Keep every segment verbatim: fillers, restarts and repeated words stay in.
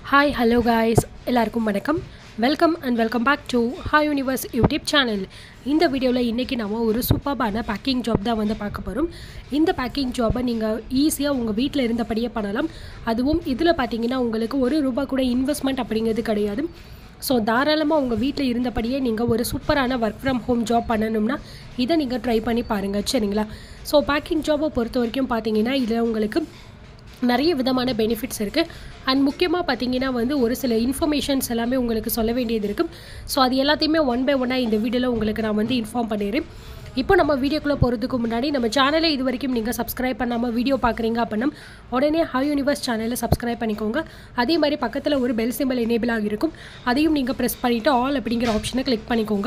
Hi, hello guys. எல்லாருக்கும் வணக்கம். Welcome and welcome back to hi universe YouTube channel. இந்த வீடியோவில் இன்றைக்கி நம்ம ஒரு சூப்பர்பான பேக்கிங் ஜாப் தான் வந்து பார்க்க போகிறோம். இந்த பேக்கிங் ஜாபை நீங்கள் ஈஸியாக உங்கள் வீட்டில் இருந்தபடியே பண்ணலாம். அதுவும் இதில் பார்த்தீங்கன்னா உங்களுக்கு ஒரு ரூபா கூட இன்வெஸ்ட்மெண்ட் அப்படிங்கிறது கிடையாது. ஸோ தாராளமாக உங்கள் வீட்டில் இருந்தபடியே நீங்கள் ஒரு சூப்பரான ஒர்க் ஃப்ரம் ஹோம் ஜாப் பண்ணணும்னா இதை நீங்கள் ட்ரை பண்ணி பாருங்கள், சரிங்களா? ஸோ பேக்கிங் ஜாபை பொறுத்த வரைக்கும் பார்த்தீங்கன்னா இதில் உங்களுக்கு நிறைய விதமான பெனிஃபிட்ஸ் இருக்குது. அண்ட் முக்கியமாக பார்த்தீங்கன்னா வந்து ஒரு சில இன்ஃபர்மேஷன்ஸ் எல்லாமே உங்களுக்கு சொல்ல வேண்டியது இருக்கும். ஸோ அது எல்லாத்தையுமே ஒன் பை ஒன்னாக இந்த வீடியோவில் உங்களுக்கு நான் வந்து இன்ஃபார்ம் பண்ணிடுறேன். இப்போ நம்ம வீடியோக்குள்ளே போகிறதுக்கு முன்னாடி நம்ம சேனலை இது வரைக்கும் நீங்கள் சப்ஸ்கிரைப் பண்ணாமல் வீடியோ பார்க்குறீங்க அப்படின்னா உடனே ஹாய் யூனிவர்ஸ் சேனலை சப்ஸ்கிரைப் பண்ணிக்கோங்க. அதே மாதிரி பக்கத்தில் ஒரு பெல் சிம்பிள் எனேபிள் ஆகியிருக்கும், அதையும் நீங்கள் ப்ரெஸ் பண்ணிவிட்டு ஆல் அப்படிங்கிற ஆப்ஷனை கிளிக் பண்ணிக்கோங்க.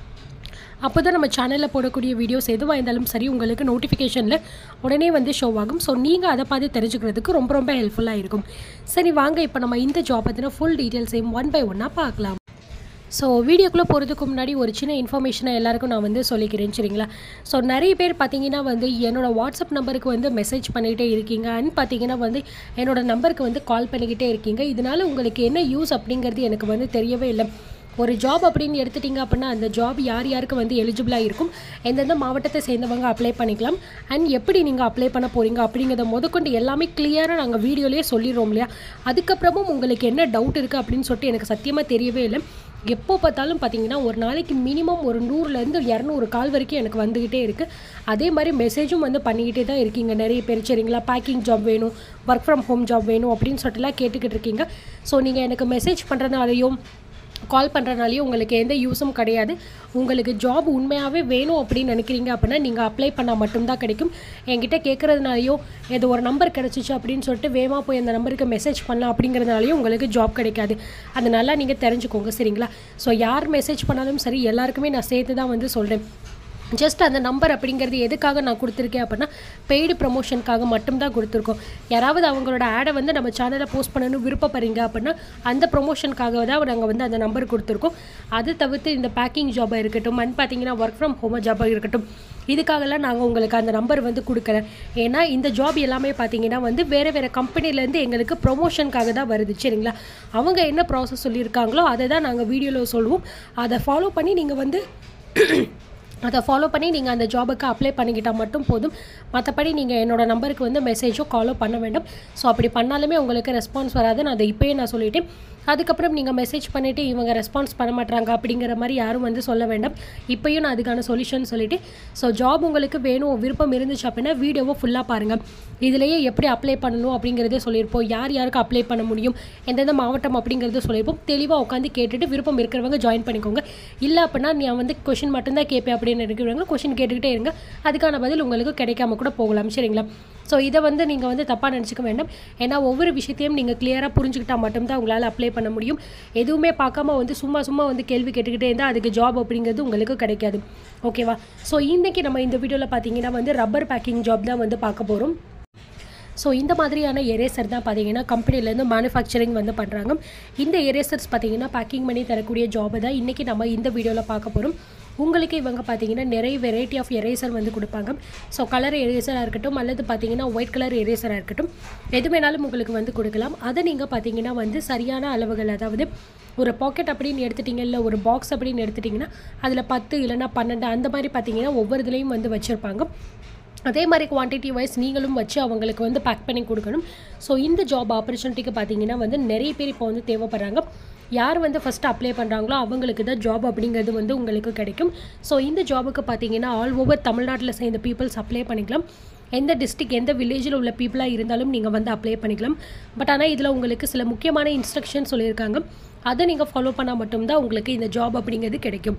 அப்போ தான் நம்ம சேனலில் போடக்கூடிய வீடியோஸ் எதுவாக இருந்தாலும் சரி உங்களுக்கு நோட்டிஃபிகேஷனில் உடனே வந்து ஷோ ஆகும். ஸோ நீங்கள் அதை பார்த்து தெரிஞ்சுக்கிறதுக்கு ரொம்ப ரொம்ப ஹெல்ப்ஃபுல்லாக இருக்கும். சரி வாங்க, இப்போ நம்ம இந்த ஜாப் பற்றின ஃபுல் டீட்டெயில்ஸையும் ஒன் பை ஒன்னாக பார்க்கலாம். ஸோ வீடியோக்குள்ளே போகிறதுக்கு முன்னாடி ஒரு சின்ன இன்ஃபர்மேஷனை எல்லாருக்கும் நான் வந்து சொல்லிக்கிறேன், சரிங்களா? ஸோ நிறைய பேர் பார்த்தீங்கன்னா வந்து என்னோடய வாட்ஸ்அப் நம்பருக்கு வந்து மெசேஜ் பண்ணிக்கிட்டே இருக்கீங்க. அண்ட் பார்த்தீங்கன்னா வந்து என்னோடய நம்பருக்கு வந்து கால் பண்ணிக்கிட்டே இருக்கீங்க. இதனால் உங்களுக்கு என்ன யூஸ் அப்படிங்கிறது எனக்கு வந்து தெரியவே இல்லை. ஒரு ஜாப் அப்படின்னு எடுத்துட்டிங்க அப்படின்னா அந்த ஜாப் யார் யாருக்கு வந்து எலிஜிபிளாக இருக்கும், எந்தெந்த மாவட்டத்தை சேர்ந்தவங்க அப்ளை பண்ணிக்கலாம், அண்ட் எப்படி நீங்கள் அப்ளை பண்ண போகிறீங்க அப்படிங்கிறத முதற்கொண்டு எல்லாமே கிளியராக நாங்கள் வீடியோலேயே சொல்லிடுறோம் இல்லையா? அதுக்கப்புறமும் உங்களுக்கு என்ன டவுட் இருக்குது அப்படின்னு சொல்லிட்டு எனக்கு சத்தியமாக தெரியவே இல்லை. எப்போ பார்த்தாலும் பார்த்தீங்கன்னா ஒரு நாளைக்கு மினிமம் ஒரு நூறுலேருந்து இரநூறு கால் வரைக்கும் எனக்கு வந்துக்கிட்டே இருக்குது. அதே மாதிரி மெசேஜும் வந்து பண்ணிக்கிட்டே தான் இருக்கீங்க நிறைய பேர், சரிங்களா? பேக்கிங் ஜாப் வேணும், ஒர்க் ஃப்ரம் ஹோம் ஜாப் வேணும் அப்படின்னு சொல்லிட்டுலாம் கேட்டுக்கிட்டு இருக்கீங்க. ஸோ நீங்கள் எனக்கு மெசேஜ் பண்ணுறதுனாலையும் கால் பண்ணுறதுனாலையும் உங்களுக்கு எந்த யூஸும் கிடையாது. உங்களுக்கு ஜாப் உண்மையாகவே வேணும் அப்படின்னு நினைக்கிறீங்க அப்படின்னா நீங்கள் அப்ளை பண்ணால் மட்டும்தான் கிடைக்கும். என்கிட்ட கேட்குறதுனாலையோ ஏதோ ஒரு நம்பர் கிடச்சிச்சு அப்படின்னு சொல்லிட்டு வேகமாக போய் அந்த நம்பருக்கு மெசேஜ் பண்ணலாம் அப்படிங்கிறதுனாலையும் உங்களுக்கு ஜாப் கிடைக்காது. அதனால நீங்கள் தெரிஞ்சுக்கோங்க, சரிங்களா? ஸோ யார் மெசேஜ் பண்ணாலும் சரி எல்லாருக்குமே நான் சேர்த்து தான் வந்து சொல்கிறேன். ஜஸ்ட் அந்த நம்பர் அப்படிங்கிறது எதுக்காக நான் கொடுத்துருக்கேன் அப்படின்னா பெய்டு ப்ரமோஷனுக்காக மட்டும்தான் கொடுத்துருக்கோம். யாராவது அவங்களோட ஆடை வந்து நம்ம சேனலில் போஸ்ட் பண்ணணும் விருப்பப்படுறீங்க அப்படின்னா அந்த ப்ரொமோஷனுக்காக தான் நாங்கள் வந்து அந்த நம்பர் கொடுத்துருக்கோம். அது தவிர்த்து இந்த பேக்கிங் ஜாபாக இருக்கட்டும், அண்ட் பார்த்தீங்கன்னா ஒர்க் ஃப்ரம் ஹோம் ஜாபாக இருக்கட்டும், இதுக்காகலாம் நாங்கள் உங்களுக்கு அந்த நம்பர் வந்து கொடுக்கல. ஏன்னா இந்த ஜாப் எல்லாமே பார்த்தீங்கன்னா வந்து வேறு வேறு கம்பெனிலேருந்து எங்களுக்கு ப்ரொமோஷனுக்காக தான் வருது, சரிங்களா? அவங்க என்ன ப்ராசஸ் சொல்லியிருக்காங்களோ அதை தான் நாங்கள் வீடியோவில் சொல்லுவோம். அதை ஃபாலோ பண்ணி நீங்கள் வந்து அதை ஃபாலோ பண்ணி நீங்கள் அந்த ஜாபுக்கு அப்ளை பண்ணிக்கிட்டால் மட்டும் போதும். மற்றபடி நீங்கள் என்னோடய நம்பருக்கு வந்து மெசேஜோ காலோ பண்ண வேண்டாம். ஸோ அப்படி பண்ணாலுமே உங்களுக்கு ரெஸ்பான்ஸ் வராது. நான் அதை இப்போயே நான் சொல்லிட்டேன். அதுக்கப்புறம் நீங்கள் மெசேஜ் பண்ணிவிட்டு இவங்க ரெஸ்பான்ஸ் பண்ண மாட்டாங்க அப்படிங்கிற மாதிரி யாரும் வந்து சொல்ல வேண்டாம். இப்போயும் நான் அதுக்கான சொல்யூஷன் சொல்லிவிட்டு, ஸோ ஜாப் உங்களுக்கு வேணும் விருப்பம் இருந்துச்சு அப்படின்னா வீடியோவை ஃபுல்லாக பாருங்கள். இதிலேயே எப்படி அப்ளை பண்ணணும் அப்படிங்கிறதே சொல்லியிருப்போம். யார் யாருக்கு அப்ளை பண்ண முடியும், எந்தெந்த மாவட்டம் அப்படிங்கிறத சொல்லியிருப்போம். தெளிவாக உட்காந்து கேட்டுட்டு விருப்பம் இருக்கிறவங்க ஜாயின் பண்ணிக்கோங்க. இல்லை அப்படின்னா நான் வந்து கொஷின் மட்டும்தான் கேட்பேன் அப்படின்னு இருக்கிறவங்க கொஷின் கேட்டுக்கிட்டே இருங்க. அதுக்கான பதில் உங்களுக்கு கிடைக்காம கூட போகலாம், சரிங்களா? ஸோ இதை வந்து நீங்கள் வந்து தப்பாக நினச்சிக்க வேண்டாம். ஏன்னா ஒவ்வொரு விஷயத்தையும் நீங்கள் கிளியராக புரிஞ்சுக்கிட்டால் மட்டும்தான் உங்களால் அப்ளை பண்ண முடியும். எதுவுமே பார்க்காம வந்து சும்மா சும்மா வந்து கேள்வி கேட்டுக்கிட்டே இருந்தால் அதுக்கு ஜாப் அப்படிங்கிறது உங்களுக்கு கிடைக்காது, ஓகேவா? ஸோ இன்றைக்கி நம்ம இந்த வீடியோவில் பார்த்தீங்கன்னா வந்து ரப்பர் பேக்கிங் ஜாப் தான் வந்து பார்க்க போகிறோம். ஸோ இந்த மாதிரியான எரேசர் தான் பார்த்தீங்கன்னா கம்பெனிலேருந்து மேனுஃபேக்சரிங் வந்து பண்ணுறாங்க. இந்த எரேசர்ஸ் பார்த்தீங்கன்னா பேக்கிங் பண்ணி தரக்கூடிய ஜாபை தான் இன்றைக்கி நம்ம இந்த வீடியோவில் பார்க்க போகிறோம். உங்களுக்கு இவங்க பார்த்தீங்கன்னா நிறைய வெரைட்டி ஆஃப் எரேசர் வந்து கொடுப்பாங்க. ஸோ கலர் எரேசராக இருக்கட்டும் அல்லது பார்த்தீங்கன்னா ஒயிட் கலர் எரேசராக இருக்கட்டும், எது வேணாலும் உங்களுக்கு வந்து கொடுக்கலாம். அதை நீங்கள் பார்த்தீங்கன்னா வந்து சரியான அளவுகள், அதாவது ஒரு பாக்கெட் அப்படின்னு எடுத்துட்டிங்க, இல்லை ஒரு பாக்ஸ் அப்படின்னு எடுத்துட்டிங்கன்னா அதில் பத்து இல்லைனா பன்னெண்டு அந்த மாதிரி பார்த்தீங்கன்னா ஒவ்வொரு இதுலேயும் வந்து வச்சுருப்பாங்க. அதே மாதிரி குவான்டிட்டி வைஸ் நீங்களும் வச்சு அவங்களுக்கு வந்து பேக் பண்ணி கொடுக்கணும். ஸோ இந்த ஜாப் ஆப்பர்ச்சுனிட்டிக்கு பார்த்தீங்கன்னா வந்து நிறைய பேர் இப்போ வந்து தேவைப்படுறாங்க. யார் வந்து ஃபஸ்ட்டு அப்ளை பண்ணுறாங்களோ அவங்களுக்கு தான் ஜாப் அப்படிங்கிறது வந்து உங்களுக்கு கிடைக்கும். ஸோ இந்த ஜாபுக்கு பார்த்தீங்கன்னா ஆல் ஓவர் தமிழ்நாட்டில் சேர்ந்த பீப்புள்ஸ் அப்ளை பண்ணிக்கலாம். எந்த டிஸ்ட்ரிக் எந்த வில்லேஜில் உள்ள பீப்புளாக இருந்தாலும் நீங்கள் வந்து அப்ளை பண்ணிக்கலாம். பட் ஆனால் இதில் உங்களுக்கு சில முக்கியமான இன்ஸ்ட்ரக்ஷன் சொல்லியிருக்காங்க. அதை நீங்கள் ஃபாலோ பண்ணால் மட்டும்தான் உங்களுக்கு இந்த ஜாப் அப்படிங்கிறது கிடைக்கும்.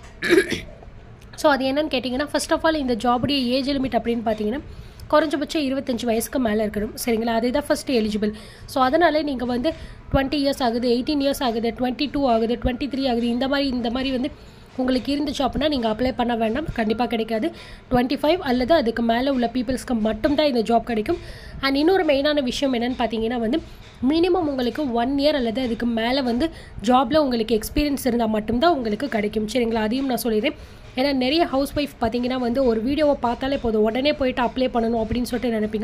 ஸோ அது என்னென்னு கேட்டிங்கன்னா, ஃபர்ஸ்ட் ஆஃப் ஆல் இந்த ஜாபுடைய ஏஜ் லிமிட் அப்படின்னு பார்த்தீங்கன்னா குறைஞ்சபட்சம் இருபத்தஞ்சி வயசுக்கு மேலே இருக்கணும், சரிங்களா? அதுதான் ஃபஸ்ட்டு எலிஜிபிள். ஸோ அதனால் நீங்கள் வந்து டுவெண்ட்டி இயர்ஸ் ஆகுது, எயிட்டீன் இயர்ஸ் ஆகுது, டுவெண்ட்டி டூ ஆகுது, டுவெண்ட்டி த்ரீ ஆகுது, இந்த மாதிரி இந்த மாதிரி வந்து உங்களுக்கு இருந்துச்சு அப்படின்னா நீங்கள் அப்ளை பண்ண வேண்டாம், கண்டிப்பாக கிடைக்காது. டுவெண்ட்டி ஃபைவ் அல்லது அதுக்கு மேலே உள்ள பீப்புள்ஸ்க்கு மட்டும்தான் இந்த ஜாப் கிடைக்கும். அண்ட் இன்னொரு மெயினான விஷயம் என்னென்னு பார்த்தீங்கன்னா வந்து மினிமம் உங்களுக்கு ஒன் இயர் அல்லது அதுக்கு மேலே வந்து ஜாபில் உங்களுக்கு எக்ஸ்பீரியன்ஸ் இருந்தால் மட்டும்தான் உங்களுக்கு கிடைக்கும், சரிங்களா? அதையும் நான் சொல்லிடுறேன். ஏன்னா நிறைய ஹவுஸ் ஒய்ஃப் பார்த்தீங்கன்னா வந்து ஒரு வீடியோவை பார்த்தாலே போதும் உடனே போய்ட்டு அப்ளை பண்ணணும் அப்படின்னு சொல்லிட்டு நினைப்பீங்க.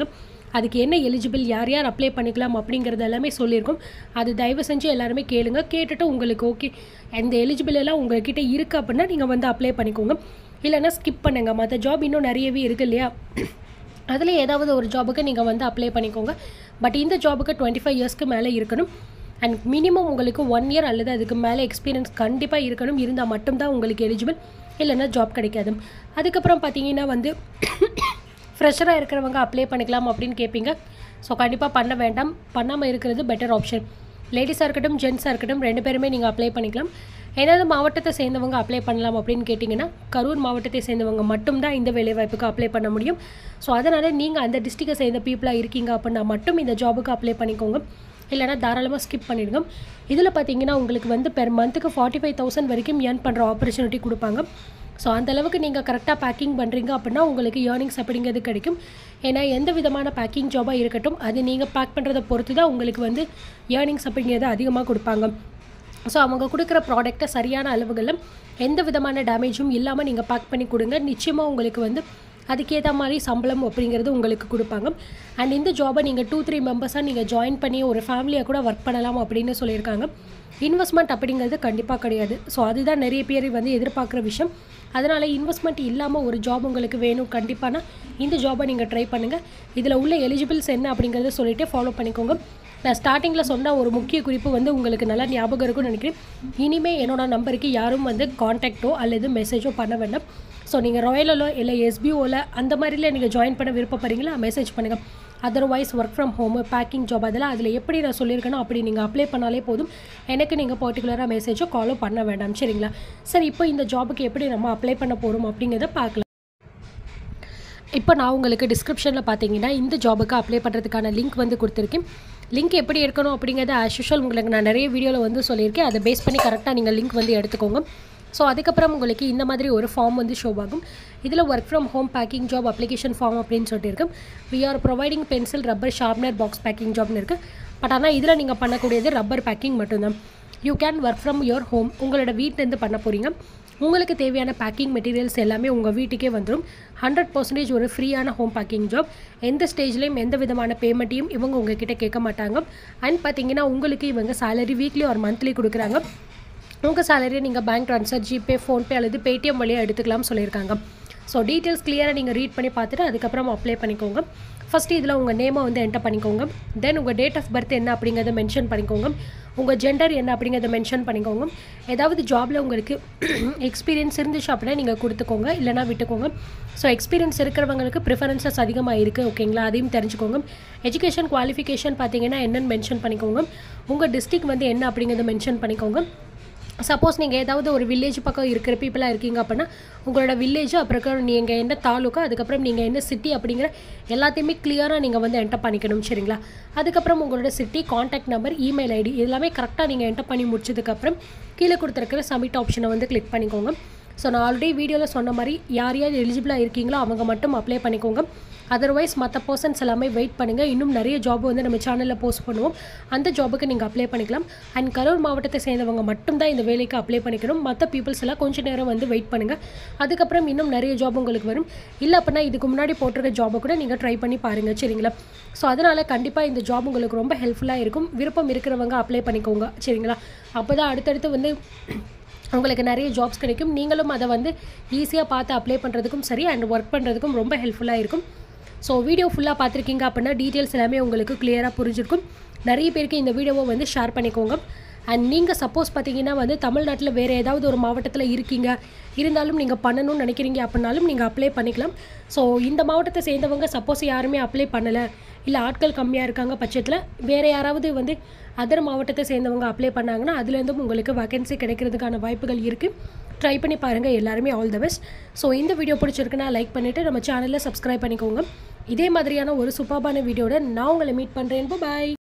அதுக்கு என்ன எலிஜிபிள், யார் யார் அப்ளை பண்ணிக்கலாம் அப்படிங்கிறது எல்லாமே சொல்லியிருக்கோம். அது தயவு செஞ்சு எல்லாருமே கேளுங்க. கேட்டுட்டு உங்களுக்கு ஓகே அந்த எலிஜிபிள் எல்லாம் உங்கள்கிட்ட இருக்குது அப்படின்னா நீங்கள் வந்து அப்ளை பண்ணிக்கோங்க. இல்லைன்னா ஸ்கிப் பண்ணுங்கள். மற்ற ஜாப் இன்னும் நிறையவே இருக்குது இல்லையா, அதில் ஏதாவது ஒரு ஜாபுக்கு நீங்கள் வந்து அப்ளை பண்ணிக்கோங்க. பட் இந்த ஜாபுக்கு டுவெண்ட்டி ஃபைவ் இயர்ஸ்க்கு மேலே இருக்கணும். அண்ட் மினிமம் உங்களுக்கு ஒன் இயர் அல்லது அதுக்கு மேலே எக்ஸ்பீரியன்ஸ் கண்டிப்பாக இருக்கணும். இருந்தால் மட்டும்தான் உங்களுக்கு எலிஜிபிள், இல்லைன்னா ஜாப் கிடைக்காது. அதுக்கப்புறம் பார்த்தீங்கன்னா வந்து ஃப்ரெஷராக இருக்கிறவங்க அப்ளை பண்ணிக்கலாம் அப்படின்னு கேட்பீங்க. ஸோ கண்டிப்பாக பண்ண வேண்டாம், பண்ணாமல் இருக்கிறது பெட்டர் ஆப்ஷன். லேடிஸாக இருக்கட்டும் ஜென்ஸாக இருக்கட்டும் ரெண்டு பேருமே நீங்கள் அப்ளை பண்ணிக்கலாம். ஏதாவது மாவட்டத்தை சேர்ந்தவங்க அப்ளை பண்ணலாம் அப்படின்னு கேட்டிங்கன்னா கரூர் மாவட்டத்தை சேர்ந்தவங்க மட்டும்தான் இந்த வேலைவாய்ப்புக்கு அப்ளை பண்ண முடியும். ஸோ அதனால் நீங்கள் அந்த டிஸ்ட்ரிக்டை சேர்ந்த பீப்புளாக இருக்கீங்க அப்படின்னா மட்டும் இந்த ஜாபுக்கு அப்ளை பண்ணிக்கோங்க. இல்லைனா தாராளமாக ஸ்கிப் பண்ணிடுங்க. இதில் பார்த்தீங்கன்னா உங்களுக்கு வந்து பெர் மந்த்துக்கு ஃபார்ட்டி ஃபைவ் தௌசண்ட் வரைக்கும் ஏர்ன் பண்ணுற ஆப்பர்ச்சுனிட்டி கொடுப்பாங்க. ஸோ அந்தளவுக்கு நீங்கள் கரெக்டாக பேக்கிங் பண்ணுறீங்க அப்படின்னா உங்களுக்கு ஏர்னிங்ஸ் அப்படிங்கிறது கிடைக்கும். ஏன்னா எந்த விதமான பேக்கிங் ஜாபாக இருக்கட்டும் அது நீங்கள் பேக் பண்ணுறதை பொறுத்து தான் உங்களுக்கு வந்து ஏர்னிங்ஸ் அப்படிங்கிறது அதிகமாக கொடுப்பாங்க. ஸோ அவங்க கொடுக்குற ப்ராடக்ட்டை சரியான அளவுகளில் எந்த விதமான டேமேஜும் இல்லாமல் நீங்கள் பேக் பண்ணி கொடுங்க. நிச்சயமாக உங்களுக்கு வந்து அதுக்கேற்ற மாதிரி சம்பளம் அப்படிங்கிறது உங்களுக்கு கொடுப்பாங்க. அண்ட் இந்த ஜாபை நீங்கள் டூ த்ரீ மெம்பர்ஸாக நீங்கள் ஜாயின் பண்ணி ஒரு ஃபேமிலியாக கூட ஒர்க் பண்ணலாம் அப்படின்னு சொல்லியிருக்காங்க. இன்வெஸ்ட்மெண்ட் அப்படிங்கிறது கண்டிப்பாக கிடையாது. ஸோ அதுதான் நிறைய பேர் வந்து எதிர்பார்க்குற விஷயம். அதனால் இன்வெஸ்ட்மெண்ட் இல்லாமல் ஒரு ஜாப் உங்களுக்கு வேணும் கண்டிப்பானா இந்த ஜாபை நீங்கள் ட்ரை பண்ணுங்கள். இதில் உள்ள எலிஜிபிள்ஸ் என்ன அப்படிங்கிறத சொல்லிவிட்டு ஃபாலோ பண்ணிக்கோங்க. நான் ஸ்டார்டிங்கில் சொன்ன ஒரு முக்கிய குறிப்பு வந்து உங்களுக்கு நல்லா ஞாபகம் இருக்கும்னு நினைக்கிறேன். இனிமேல் என்னோட நம்பருக்கு யாரும் வந்து காண்டாக்டோ அல்லது மெசேஜோ பண்ண வேண்டாம். ஸோ நீங்கள் ராயலோ இல்லை எஸ்பிஓவில் அந்த மாதிரில நீங்கள் ஜாயின் பண்ண விருப்பப்படுறீங்களா மெசேஜ் பண்ணுங்கள். Otherwise work from home packing job அதெல்லாம் அதில் எப்படி நான் சொல்லியிருக்கேனோ அப்படி நீங்கள் அப்ளை பண்ணாலே போதும். எனக்கு நீங்கள் பர்டிகுலராக மெசேஜோ காலோ பண்ண வேண்டாம். சரிங்களா? சரி, இப்போ இந்த ஜாபுக்கு எப்படி நம்ம அப்ளை பண்ண போகிறோம் அப்படிங்கிறத பார்க்கலாம். இப்போ நான் உங்களுக்கு டிஸ்கிரிப்ஷனில் பார்த்தீங்கன்னா இந்த ஜாபுக்கு அப்ளை பண்ணுறதுக்கான லிங்க் வந்து கொடுத்துருக்கேன். லிங்க் எப்படி எடுக்கணும் அப்படிங்கிறத ஆஸ் யூஷுவல் உங்களுக்கு நான் நிறைய வீடியோவில் வந்து சொல்லியிருக்கேன். அதை பேஸ் பண்ணி கரெக்டாக நீங்கள் லிங்க் வந்து எடுத்துக்கோங்க. ஸோ அதுக்கப்புறம் உங்களுக்கு இந்த மாதிரி ஒரு ஃபார்ம் வந்து ஷோ ஆகும். இதில் work from home packing job application form அப்படின்னு சொல்லிட்டு இருக்கும். We are providing pencil rubber sharpener box packing ஜாப்னு இருக்குது. பட் ஆனால் இதில் நீங்கள் பண்ணக்கூடியது ரப்பர் பேக்கிங் மட்டும்தான். You can work from your home. உங்களோட வீட்டிலேருந்து பண்ண போகிறீங்க. உங்களுக்கு தேவையான பேக்கிங் மெட்டீரியல்ஸ் எல்லாமே உங்கள் வீட்டுக்கே வந்துடும். ஹண்ட்ரட் பர்சன்டேஜ் ஒரு ஃப்ரீயான ஹோம் பேக்கிங் ஜாப். எந்த ஸ்டேஜ்லேயும் எந்த விதமான பேமெண்ட்டையும் இவங்க உங்ககிட்ட கேட்க மாட்டாங்க. அண்ட் பார்த்தீங்கன்னா உங்களுக்கு இவங்க சேலரி வீக்லி ஒரு மந்த்லி கொடுக்குறாங்க. உங்கள் சேலரியை நீங்கள் பேங்க் ட்ரான்ஸ்ஃபர், ஜிபே, ஃபோன்பே அல்லது பேடிஎம் வழியாக எடுத்துக்கலாம்னு சொல்லியிருக்காங்க. ஸோ டீட்டெயில்ஸ் கிளியராக நீங்கள் ரீட் பண்ணி பார்த்துட்டு அதுக்கப்புறம் அப்ளை பண்ணிக்கோங்க. ஃபஸ்ட்டு இதில் உங்கள் நேமை வந்து என்டர் பண்ணிக்கோங்க. தென் உங்கள் டேட் ஆஃப் பர்த் என்ன அப்படிங்கிறத மென்ஷன் பண்ணிக்கோங்க. உங்கள் ஜெண்டர் என்ன அப்படிங்கிறத மென்ஷன் பண்ணிக்கோங்க. ஏதாவது ஜாபில் உங்களுக்கு எக்ஸ்பீரியன்ஸ் இருந்துச்சு அப்படின்னா நீங்கள் கொடுத்துக்கோங்க, இல்லைனா விட்டுக்கோங்க. ஸோ எக்ஸ்பீரியன்ஸ் இருக்கிறவங்களுக்கு ப்ரிஃபரன்சஸ் அதிகமாக இருக்குது. ஓகேங்களா? அதையும் தெரிஞ்சுக்கோங்க. எஜுகேஷன் குவாலிஃபிகேஷன் பார்த்தீங்கன்னா என்னென்னு மென்ஷன் பண்ணிக்கோங்க. உங்கள் டிஸ்ட்ரிக்ட் வந்து என்ன அப்படிங்கிறத மென்ஷன் பண்ணிக்கோங்க. சப்போஸ் நீங்கள் ஏதாவது ஒரு வில்லேஜ் பக்கம் இருக்கிற பீப்புளாக இருக்கீங்க அப்படின்னா உங்களோட வில்லேஜ், அப்புறம் நீங்கள் என்ன தாலுக்கா, அதுக்கப்புறம் நீங்கள் என்ன சிட்டி அப்படிங்கிற எல்லாத்தையுமே கிளியராக நீங்கள் வந்து என்டர் பண்ணிக்கணும். சரிங்களா? அதுக்கப்புறம் உங்களோட city, contact number, email ID எல்லாமே கரெக்டாக நீங்கள் என்டர் பண்ணி முடிச்சதுக்கப்புறம் கீழே கொடுத்துருக்கிற சப்மிட் ஆப்ஷனை வந்து கிளிக் பண்ணிக்கோங்க. ஸோ நான் ஆல்ரெடி வீடியோவில் சொன்ன மாதிரி யார் யார் எலிஜிபிளாக இருக்கீங்களோ அவங்க மட்டும் அப்ளை பண்ணிக்கோங்க. அதர்வைஸ் மற்ற பர்சன்ஸ் எல்லாமே வெயிட் பண்ணுங்கள். இன்னும் நிறைய ஜாப் வந்து நம்ம சேனலில் போஸ்ட் பண்ணுவோம். அந்த ஜாபுக்கு நீங்கள் அப்ளை பண்ணிக்கலாம். அண்ட் கரூர் மாவட்டத்தை சேர்ந்தவங்க மட்டும்தான் இந்த வேலைக்கு அப்ளை பண்ணிக்கணும். மற்ற பீப்புள்ஸ் எல்லாம் கொஞ்சம் நேரம் வந்து வெயிட் பண்ணுங்கள். அதுக்கப்புறம் இன்னும் நிறைய ஜாப் உங்களுக்கு வரும். இல்லை அப்படின்னா இதுக்கு முன்னாடி போட்டிருக்க ஜாபை கூட நீங்கள் ட்ரை பண்ணி பாருங்கள். சரிங்களா? ஸோ அதனால் கண்டிப்பாக இந்த ஜாப் உங்களுக்கு ரொம்ப ஹெல்ப்ஃபுல்லாக இருக்கும். விருப்பம் இருக்கிறவங்க அப்ளை பண்ணிக்கோங்க. சரிங்களா? அப்போ தான் அடுத்தடுத்து வந்து உங்களுக்கு நிறைய ஜாப்ஸ் கிடைக்கும். நீங்களும் அதை வந்து ஈஸியாக பார்த்து அப்ளை பண்ணுறதுக்கும் சரி அண்ட் ஒர்க் பண்ணுறதுக்கும் ரொம்ப ஹெல்ப்ஃபுல்லாக இருக்கும். ஸோ வீடியோ ஃபுல்லாக பார்த்துருக்கீங்க அப்படின்னா டீட்டெயில்ஸ் எல்லாமே உங்களுக்கு கிளியராக புரிஞ்சிருக்கும். நிறைய பேருக்கு இந்த வீடியோவை வந்து ஷேர் பண்ணிக்கோங்க. அண்ட் நீங்கள் சப்போஸ் பார்த்தீங்கன்னா வந்து தமிழ்நாட்டில் வேறு ஏதாவது ஒரு மாவட்டத்தில் இருக்கீங்க, இருந்தாலும் நீங்கள் பண்ணணும்னு நினைக்கிறீங்க அப்படின்னாலும் நீங்கள் அப்ளை பண்ணிக்கலாம். ஸோ இந்த மாவட்டத்தை சேர்ந்தவங்க சப்போஸ் யாருமே அப்ளை பண்ணலை, இல்லை ஆட்கள் கம்மியாக இருக்காங்க பட்சத்தில் வேறு யாராவது வந்து அதர் மாவட்டத்தை சேர்ந்தவங்க அப்ளை பண்ணாங்கன்னா அதுலேருந்தும் உங்களுக்கு வேகன்சி கிடைக்கிறதுக்கான வாய்ப்புகள் இருக்குது. ட்ரை பண்ணி பாருங்கள். எல்லாருமே ஆல் த பெஸ்ட். ஸோ இந்த வீடியோ பிடிச்சிருக்குன்னா லைக் பண்ணிவிட்டு நம்ம சேனலில் சப்ஸ்கிரைப் பண்ணிக்கோங்க. இதே மாதிரியான ஒரு சூப்பர்பான வீடியோட நான் உங்களை மீட் பண்ணுறேன். பாய்.